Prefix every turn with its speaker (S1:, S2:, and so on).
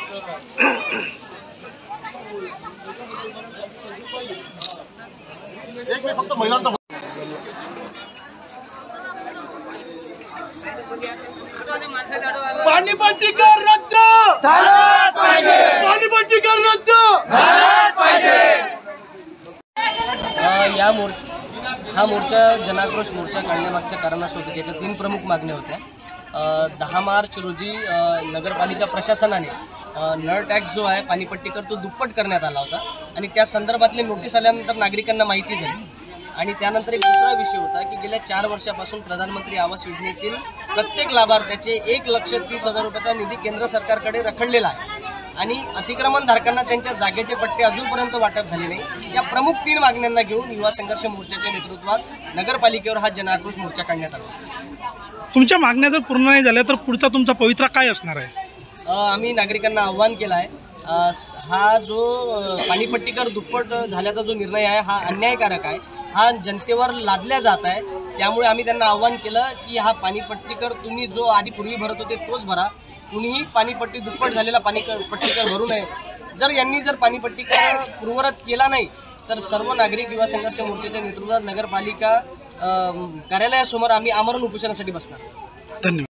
S1: एक मी फक्त महिलांचा पाणीपट्टी कर रद्द झालाच पाहिजे, पाणीपट्टी कर रद्द झालाच पाहिजे।
S2: हा मोर्चा जनाक्रोश मोर्चा काढण्यामागच्या कारण असं होतं की याच्या 3 प्रमुख मागण्या होत्या। 10 मार्च रोजी नगरपालिका प्रशासनाने नळ टॅक्स जो आहे पाणीपट्टी कर तो दुप्पट करण्यात आला होता आणि त्या संदर्भातली नोटीस आल्यानंतर नागरिकांना माहिती झाली। आणि त्यानंतर एक दुसरा विषय होता की गेल्या 4 वर्षापासून प्रधानमंत्री आवास योजनेतील प्रत्येक लाभार्थ्याचे 1,30,000 रुपयाचा निधी केंद्र सरकारकडे रखडलेला आहे आणि अतिक्रमणधारकांना त्यांच्या जागेचे पट्टे अजूनपर्यंत वाटप झाले नाही। या प्रमुख 3 मागण्यांना घेऊन युवा संघर्ष मोर्चाच्या नेतृत्वात नगरपालिकेवर हा जनाक्रोश मोर्चा काढण्यात आला।
S3: तुमच्या मागण्या जर पूर्ण नाही झाल्या तर पुढचा तुमचा पवित्रा काय असणार आहे?
S2: आम्ही नागरिकांना आव्हान केलं आहे, हा जो पाणीपट्टी कर दुप्पट झाल्याचा जो निर्णय आहे हा अन्यायकारक आहे, हा जनतेवर लादल्या जात आहे। त्यामुळे आम्ही त्यांना आव्हान केलं की हा पाणीपट्टी कर तुम्ही जो आधी पूर्वी भरत होते तोच भरा, कुणीही पाणीपट्टी दुप्पट झालेला पाणीपट्टी कर भरू नये। जर पाणीपट्टी कर पूर्ववत केला नाही तर सर्व नागरिक युवा संघर्ष मोर्चाच्या नेतृत्वात नगरपालिका कार्यालयासमोर आम्ही आमरण उपोषणासाठी बसणार।
S3: धन्यवाद।